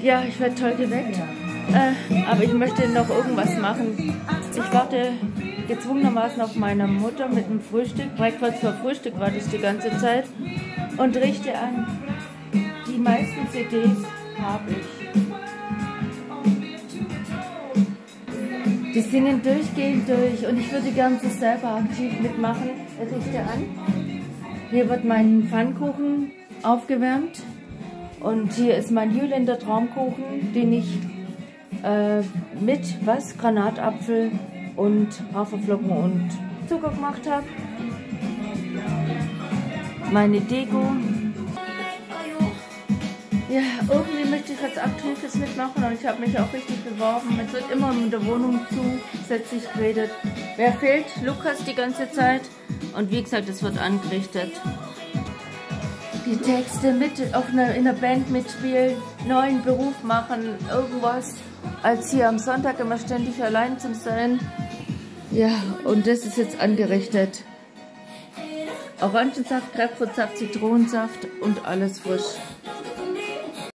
Ja, ich werde toll geweckt. Aber ich möchte noch irgendwas machen. Ich warte gezwungenermaßen auf meine Mutter mit dem Frühstück. Breakfast für Frühstück war das die ganze Zeit. Und richte an. Die meisten CDs habe ich. Die singen durchgehend durch und ich würde gerne so selber aktiv mitmachen. Richte an. Hier wird mein Pfannkuchen aufgewärmt. Und hier ist mein Jüländer Traumkuchen, den ich mit Granatapfel und Haferflocken und Zucker gemacht habe. Meine Deko. Ja, irgendwie möchte ich jetzt Aktives mitmachen und ich habe mich auch richtig beworben. Es wird immer in der Wohnung zusätzlich geredet. Wer fehlt? Lukas die ganze Zeit. Und wie gesagt, es wird angerichtet. Die Texte mit in der Band mitspielen, neuen Beruf machen, irgendwas, als hier am Sonntag immer ständig allein zu sein. Ja, und das ist jetzt angerichtet. Orangensaft, Grapefruitsaft, Zitronensaft und alles frisch.